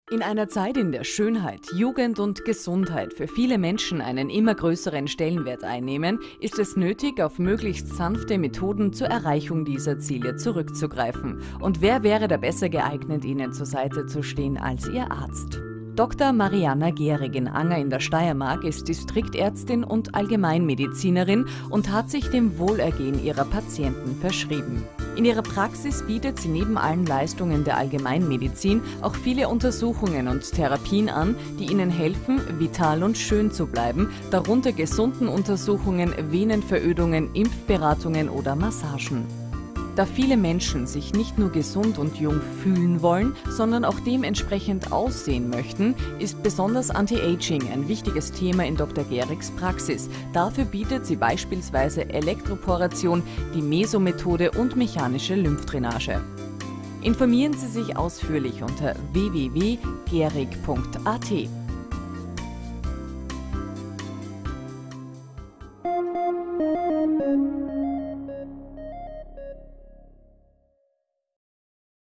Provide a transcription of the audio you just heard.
In einer Zeit, in der Schönheit, Jugend und Gesundheit für viele Menschen einen immer größeren Stellenwert einnehmen, ist es nötig, auf möglichst sanfte Methoden zur Erreichung dieser Ziele zurückzugreifen. Und wer wäre da besser geeignet, Ihnen zur Seite zu stehen als Ihr Arzt? Dr. Marianna Gehrig in Anger in der Steiermark ist Distriktärztin und Allgemeinmedizinerin und hat sich dem Wohlergehen ihrer Patienten verschrieben. In ihrer Praxis bietet sie neben allen Leistungen der Allgemeinmedizin auch viele Untersuchungen und Therapien an, die ihnen helfen, vital und schön zu bleiben, darunter gesunden Untersuchungen, Venenverödungen, Impfberatungen oder Massagen. Da viele Menschen sich nicht nur gesund und jung fühlen wollen, sondern auch dementsprechend aussehen möchten, ist besonders Anti-Aging ein wichtiges Thema in Dr. Gehrigs Praxis. Dafür bietet sie beispielsweise Elektroporation, die Meso-Methode und mechanische Lymphdrainage. Informieren Sie sich ausführlich unter www.gehrig.at.